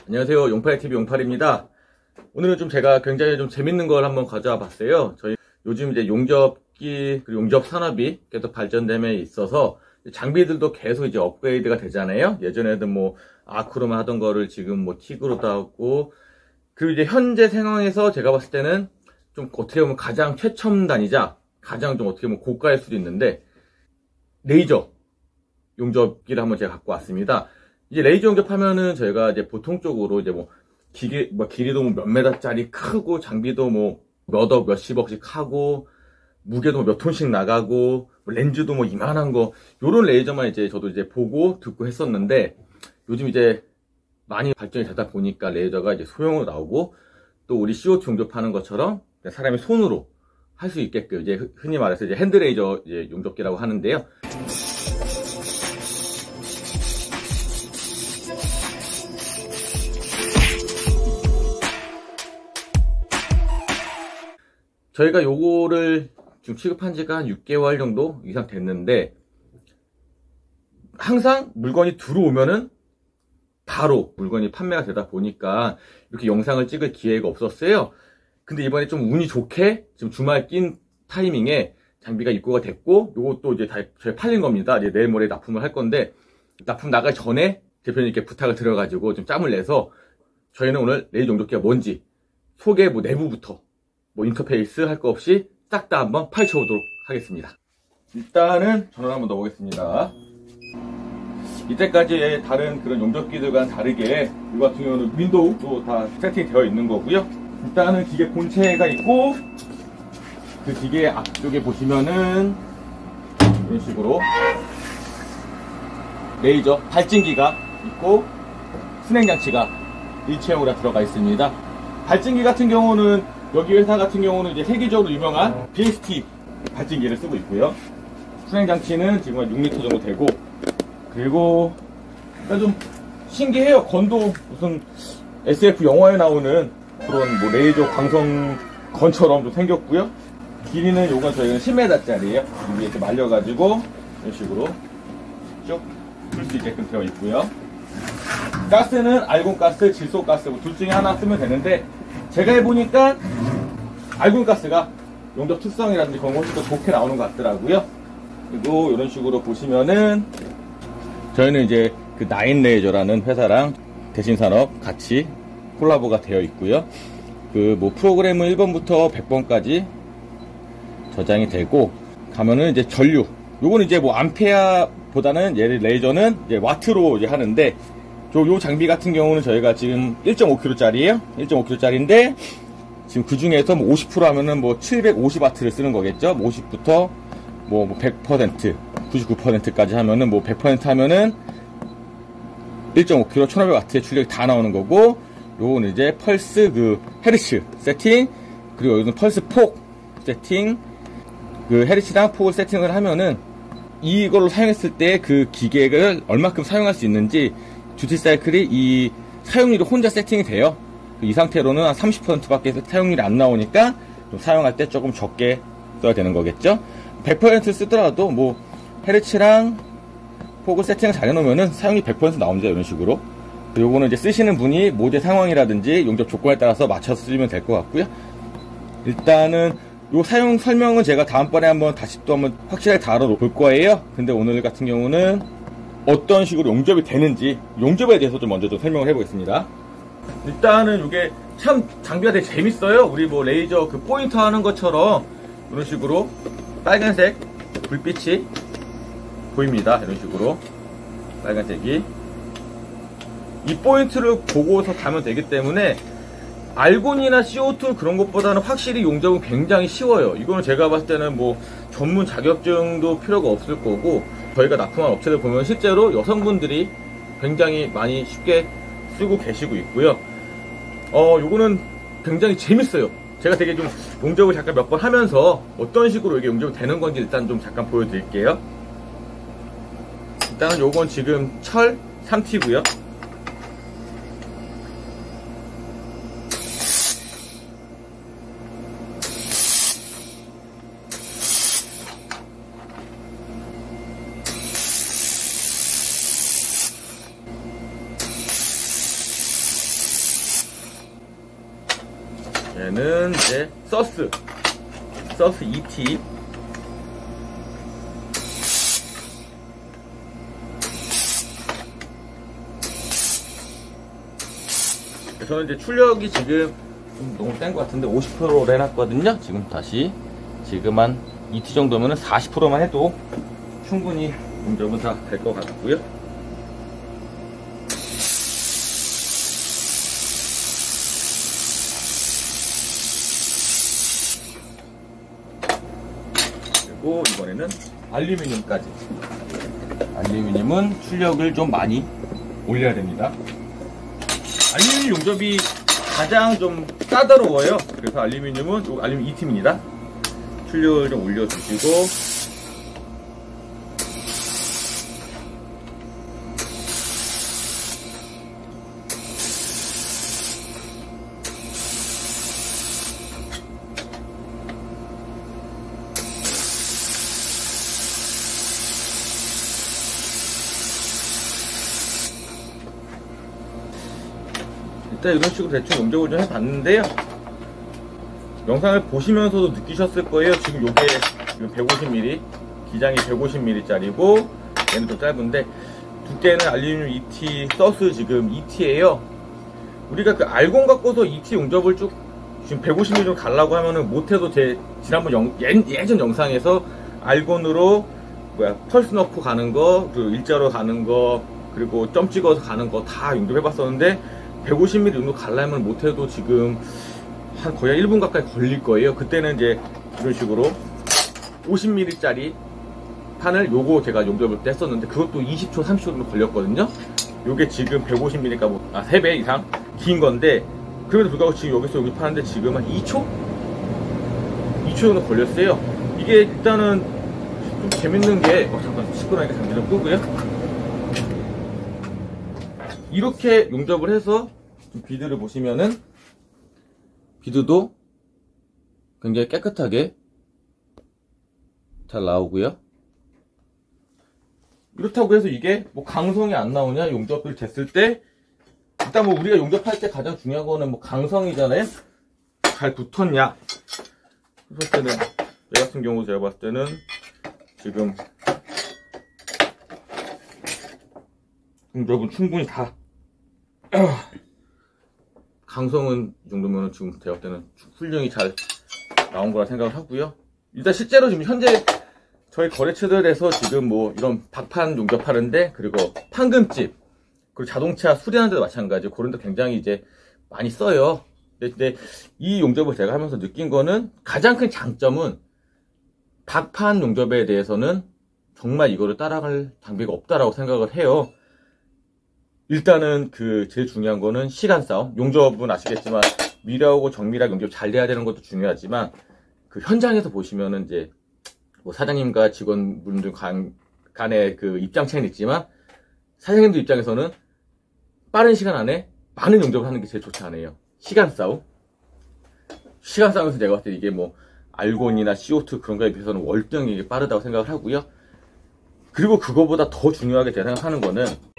안녕하세요. 용팔TV 용팔입니다. 오늘은 좀 제가 굉장히 좀 재밌는 걸 한번 가져와 봤어요. 저희 요즘 이제 용접기 그리고 용접 산업이 계속 발전됨에 있어서 장비들도 계속 이제 업그레이드가 되잖아요. 예전에는 뭐 아크로만 하던 거를 지금 뭐 틱으로도 하고, 그리고 이제 현재 상황에서 제가 봤을 때는 좀 어떻게 보면 가장 최첨단이자 가장 좀 어떻게 보면 고가일 수도 있는데 레이저 용접기를 한번 제가 갖고 왔습니다. 이제 레이저 용접하면은 저희가 이제 보통적으로 이제 뭐 길이도 뭐 몇 메다짜리 크고, 장비도 뭐 몇억 몇십억씩 하고, 무게도 몇 톤씩 나가고, 렌즈도 뭐 이만한 거, 요런 레이저만 이제 저도 이제 보고 듣고 했었는데, 요즘 이제 많이 발전이 되다 보니까 레이저가 이제 소형으로 나오고, 또 우리 CO2 용접하는 것처럼 사람이 손으로 할 수 있게끔 이제 흔히 말해서 이제 핸드 레이저 이제 용접기라고 하는데요. 저희가 요거를 지금 취급한 지가 한 6개월 정도 이상 됐는데, 항상 물건이 들어오면은 바로 물건이 판매가 되다 보니까 이렇게 영상을 찍을 기회가 없었어요. 근데 이번에 좀 운이 좋게 지금 주말 낀 타이밍에 장비가 입고가 됐고, 요것도 이제 다 저희 팔린 겁니다. 이제 내일 모레 납품을 할 건데, 납품 나가기 전에 대표님께 부탁을 드려가지고 좀 짬을 내서 저희는 오늘 레이저 용접기가 뭔지 소개, 뭐 내부부터 뭐 인터페이스 할 거 없이 싹 다 한번 파헤쳐 보도록 하겠습니다. 일단은 전원 한번 넣어보겠습니다. 이때까지의 다른 그런 용접기들과는 다르게 이거 같은 경우는 윈도우도 다 세팅되어 있는 거고요. 일단은 기계 본체가 있고, 그 기계 앞쪽에 보시면은 이런 식으로 레이저 발진기가 있고, 순행장치가 일체형으로 들어가 있습니다. 발진기 같은 경우는 여기 회사 같은 경우는 이제 세계적으로 유명한 BST 발진기를 쓰고 있고요. 순행장치는 지금 한 6리터 정도 되고, 그리고 약간 좀 신기해요. 건도 무슨 SF 영화에 나오는 그런 뭐 레이저 광선건처럼 좀 생겼고요. 길이는 요건 저희는 10m짜리예요. 위에 이렇게 말려가지고 이런 식으로 쭉 풀 수 있게끔 되어 있고요. 가스는 알곤가스, 질소가스 뭐 둘 중에 하나 쓰면 되는데, 제가 해보니까 알곤가스가 용접 특성이라든지 그런 거 훨씬 더 좋게 나오는 것 같더라고요. 그리고 이런 식으로 보시면은 저희는 이제 그 나인레이저라는 회사랑 대신산업 같이 콜라보가 되어 있고요. 그 뭐 프로그램은 1번부터 100번까지 저장이 되고, 가면은 이제 전류, 요거는 이제 뭐 암페어보다는 얘를 레이저는 이제 와트로 이제 하는데, 요 장비 같은 경우는 저희가 지금 1.5kg짜리예요. 1.5kg짜리인데 지금 그 중에서 뭐 50% 하면은 뭐 750W를 쓰는 거겠죠. 50부터 뭐 100%, 99%까지 하면은 뭐 100% 하면은 1.5kg 1500W의 출력이 다 나오는 거고, 요거는 이제 펄스 그 헤르츠 세팅, 그리고 여기는 펄스 폭 세팅, 그 헤르츠랑 폭을 세팅을 하면은 이걸로 사용했을 때 그 기계를 얼마큼 사용할 수 있는지 듀티 사이클이 이 사용률이 혼자 세팅이 돼요. 이 상태로는 한 30%밖에 사용률이 안 나오니까 좀 사용할 때 조금 적게 써야 되는 거겠죠. 100% 쓰더라도 뭐 헤르츠랑 폭을 세팅을 잘 해놓으면은 사용률이 100% 나옵니다. 이런 식으로. 요거는 이제 쓰시는 분이 모델 상황이라든지 용접 조건에 따라서 맞춰서 쓰시면 될 것 같고요. 일단은 요 사용 설명은 제가 다음번에 한번 다시 또 한번 확실하게 다뤄볼 거예요. 근데 오늘 같은 경우는 어떤 식으로 용접이 되는지, 용접에 대해서 좀 먼저 좀 설명을 해보겠습니다. 일단은 이게 참 장비가 되게 재밌어요. 우리 뭐 레이저 그 포인터 하는 것처럼 이런 식으로 빨간색 불빛이 보입니다. 이런 식으로 빨간색이, 이 포인트를 보고서 가면 되기 때문에 알곤이나 CO2 그런 것보다는 확실히 용접은 굉장히 쉬워요. 이거는 제가 봤을 때는 뭐 전문 자격증도 필요가 없을 거고, 저희가 납품한 업체들 보면 실제로 여성분들이 굉장히 많이 쉽게 쓰고 계시고 있고요. 요거는 굉장히 재밌어요. 제가 되게 좀 용접을 잠깐 몇 번 하면서 어떤 식으로 이게 용접이 되는 건지 일단 좀 잠깐 보여드릴게요. 일단은 요건 지금 철 3T고요. 얘는 이제 서스 ET. 저는 이제 출력이 지금 좀 너무 센 것 같은데 50%로 해놨거든요. 지금 한 ET 정도면은 40%만 해도 충분히 용접은 다 될 것 같고요. 그리고 이번에는 알루미늄까지. 알루미늄은 출력을 좀 많이 올려야 됩니다. 알루미늄 용접이 가장 좀 까다로워요. 그래서 알루미늄은 알루미늄 ET입니다. 출력을 좀 올려주시고, 일단 이런 식으로 대충 용접을 좀 해봤는데요. 영상을 보시면서도 느끼셨을 거예요. 지금 요게 150mm, 기장이 150mm 짜리고 얘는 더 짧은데, 두께는 알루미늄 ET 서스 지금 ET예요. 우리가 그 알곤 갖고서 ET 용접을 쭉 지금 150mm 좀 가려고 하면은 못해도 제 지난번 예전 영상에서 알곤으로 펄스 넣고 가는 거, 그 일자로 가는 거, 그리고 점 찍어서 가는 거 다 용접해봤었는데 150mm 정도 가려면 못해도 지금 한 거의 1분 가까이 걸릴 거예요. 그때는 이제 이런 식으로 50mm 짜리 판을 요거 제가 용접을 때 했었는데 그것도 20초, 30초 정도 걸렸거든요. 요게 지금 150mm가 3배 이상 긴 건데, 그럼에도 불구하고 지금 여기서 여기 파는데 지금 한 2초? 2초 정도 걸렸어요. 이게 일단은 좀 재밌는 게, 잠깐 시끄러우니까 잠시 좀 끄고요. 이렇게 용접을 해서 비드를 보시면은 비드도 굉장히 깨끗하게 잘 나오고요. 이렇다고 해서 이게 뭐 강성이 안 나오냐, 용접을 쟀을 때 일단 뭐 우리가 용접할 때 가장 중요한 거는 뭐 강성이잖아요. 잘 붙었냐. 그랬을 때는 얘 같은 경우 제가 봤을 때는 지금 용접은 충분히 다 강성은 이 정도면 지금 제가 볼 때는 훌륭히 잘 나온 거라 생각을 하고요. 일단 실제로 지금 현재 저희 거래처들에서 지금 뭐 이런 박판 용접하는데, 그리고 판금집, 그리고 자동차 수리하는 데도 마찬가지, 그런 데 굉장히 이제 많이 써요. 근데 이 용접을 제가 하면서 느낀 거는, 가장 큰 장점은 박판 용접에 대해서는 정말 이거를 따라갈 장비가 없다라고 생각을 해요. 일단은 제일 중요한 거는 시간 싸움. 용접은 아시겠지만 미려하고 정밀하게 용접 잘 돼야 되는 것도 중요하지만, 그 현장에서 보시면은 이제 뭐 사장님과 직원분들 간의 그 입장 차이는 있지만, 사장님들 입장에서는 빠른 시간 안에 많은 용접을 하는 게 제일 좋지 않아요. 시간 싸움에서 제가 봤을 때 이게 뭐 알곤이나 CO2 그런 거에 비해서는 월등히 빠르다고 생각을 하고요. 그리고 그거보다 더 중요하게 제가 생각하는 거는,